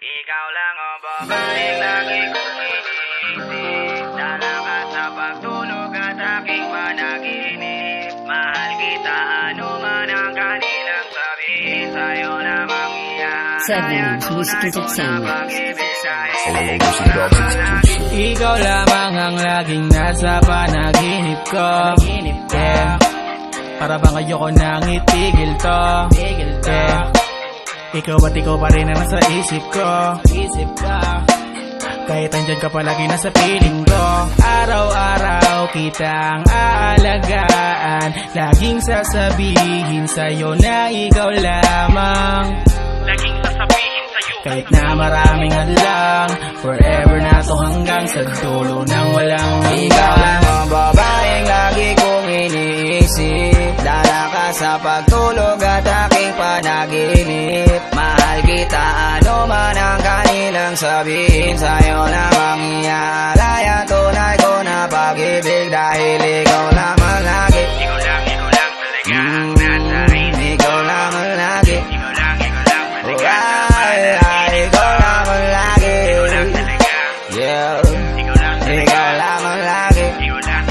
Ikaw lang ang babaeng lagi kong iniisip. Dala ka sa pagtulog at aking panaginip. Mahal kita, ano man ang kanilang sabihin. Sa'yo namang iaalaya. Music Entertainment. Ikaw lamang ang laging nasa panaginip ko. Yeah. Para bang ayoko nang itigil to. Yeah. Ikaw at ikaw pa rin ang nasa isip ko. Kahit andyan ka palagi nasa piling ko. Araw-araw kitang aalagaan. Laging sasabihin sa'yo na ikaw lamang. Laging sasabihin sa'yo kahit na maraming hadlang, forever na to hanggang sa dulo ng walang ikaw lang ang babaeng lagi kong iniisip. Dala ka sa pagtulog at aking panaginip. Mahal kita, ano man ang kanilang sabihin. Sa'yo namang iaalaya. Tunay ko na pag-ibig dahil ikaw lamang lagi. Ikaw lang talaga ang nasa isip. Ikaw lamang lagi. Ikaw lang talaga. Ikaw lamang lagi. Ikaw lang talaga. Yeah. Ikaw lang talaga. Ikaw lamang lagi. Ikaw lang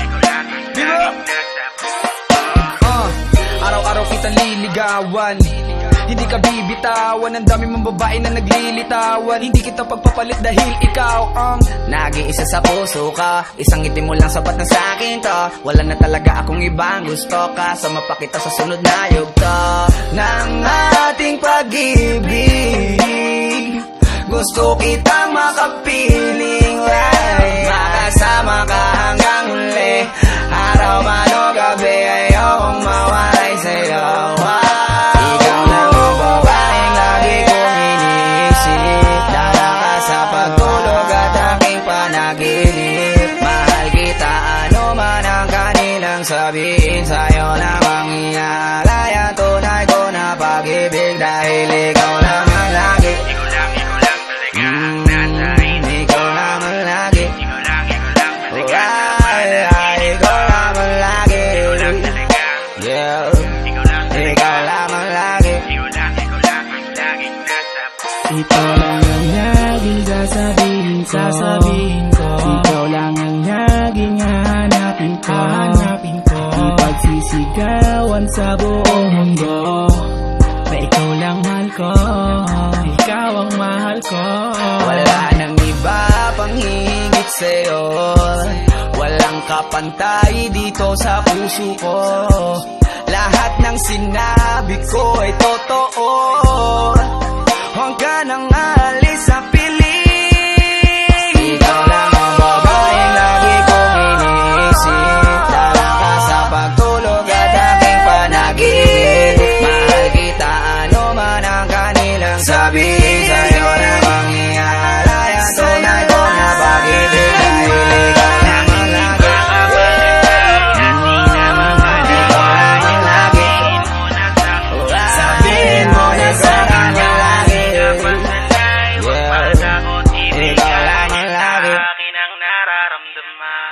Araw-araw kitang liligawan, hindi ka bibitawan. Ang dami mong babae na naglilitawan. Hindi kita pagpapalit dahil ikaw ang nag-iisa sa puso ka. Isang ngiti mo lang sapat na sa'kin to. Wala na talaga akong ibang gusto ka. Sama pa kita sa sunod na yugto ng ating pag-ibig. Gusto kitang makapiling, makasama ka hanggang huli. Araw man o gabi ayokong mawalay sa'yo. Ikaw lang ang babaeng lagi kong iniisip. Dala ka sa pagtulog at aking panaginip. Mahal kita, ano man ang kanilang sabihin. Sa'yo namang iaalaya. Tunay ko na pag-ibig dahil ikaw lamang lagi. Ikaw lang talaga ang nasa isip. Ikaw lamang lagi. Ikaw lang talaga. Ikaw lamang lagi. Ikaw lang talaga. Yeah. Ikaw lang talaga. Ikaw lamang lagi. Ikaw lang laging nasa puso. ito lang ang laging sasabihin ko. Ikaw lang ang laging hahanapin ko. Ipagsisigawan sa buong mundo na ikaw lang mahal ko. Ikaw ang mahal ko. Wala nang iba pang higit sa'yo. Walang kapantay dito sa puso ko. Lahat ng sinabi ko ay totoo. Huwag ka nang alis sa piling. Ikaw lang ang babaeng lagi kong iniisip. Dala ka sa pagtulog at aking panaginip. Mahal kita, ano man ang kanilang sabihin. Sa'yo namang iaalaya. Tunay ko na pag-ibig dahil ikaw lamang lagi. Sabihin mo na sa kanya lagi. Ikaw lamang lagi. Ikaw lamang lagi. Akin ang nararamdaman.